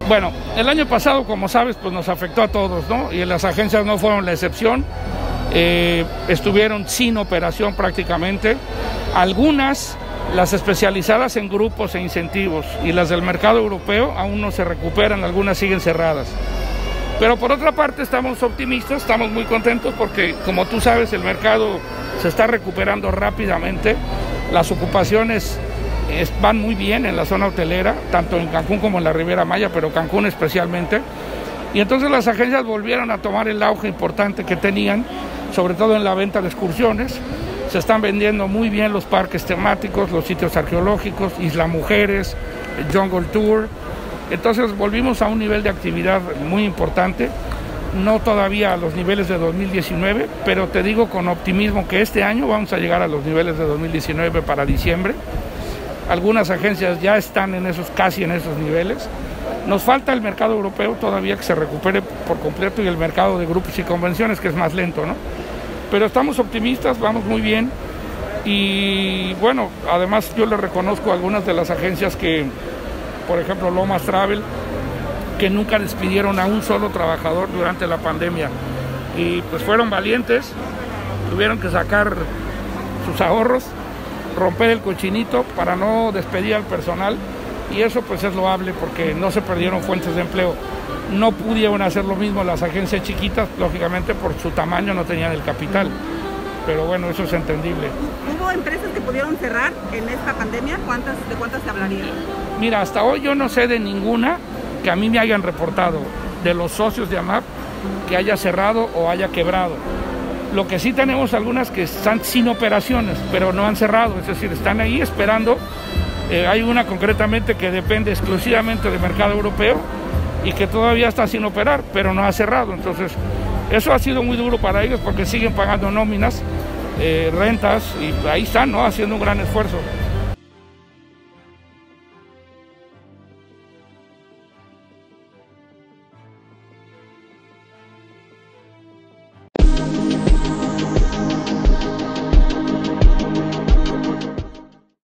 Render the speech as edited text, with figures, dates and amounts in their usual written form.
Bueno, el año pasado, como sabes, pues nos afectó a todos, ¿no? Y las agencias no fueron la excepción. Estuvieron sin operación prácticamente. Algunas, las especializadas en grupos e incentivos, y las del mercado europeo aún no se recuperan, algunas siguen cerradas. Pero por otra parte estamos optimistas, estamos muy contentos porque, como tú sabes, el mercado se está recuperando rápidamente. Las ocupaciones van muy bien en la zona hotelera, tanto en Cancún como en la Riviera Maya, pero Cancún especialmente. Y entonces las agencias volvieron a tomar el auge importante que tenían, sobre todo en la venta de excursiones. Se están vendiendo muy bien los parques temáticos, los sitios arqueológicos, Isla Mujeres, el Jungle Tour. Entonces volvimos a un nivel de actividad muy importante, no todavía a los niveles de 2019, pero te digo con optimismo que este año vamos a llegar a los niveles de 2019 para diciembre. Algunas agencias ya están casi en esos niveles. Nos falta el mercado europeo todavía que se recupere por completo y el mercado de grupos y convenciones, que es más lento, ¿no? Pero estamos optimistas, vamos muy bien. Y bueno, además yo le reconozco a algunas de las agencias que, por ejemplo, Lomas Travel, que nunca despidieron a un solo trabajador durante la pandemia. Y pues fueron valientes, tuvieron que sacar sus ahorros, romper el cochinito para no despedir al personal. Y eso pues es loable porque no se perdieron fuentes de empleo. No pudieron hacer lo mismo las agencias chiquitas, lógicamente por su tamaño no tenían el capital. Pero bueno, eso es entendible. ¿Hubo empresas que pudieron cerrar en esta pandemia? ¿De cuántas se hablaría? Mira, hasta hoy yo no sé de ninguna que a mí me hayan reportado de los socios de AMAP que haya cerrado o haya quebrado. Lo que sí tenemos algunas que están sin operaciones, pero no han cerrado, es decir, están ahí esperando. Hay una concretamente que depende exclusivamente del mercado europeo y que todavía está sin operar, pero no ha cerrado. Entonces, eso ha sido muy duro para ellos porque siguen pagando nóminas, rentas, y ahí están, ¿no?, haciendo un gran esfuerzo.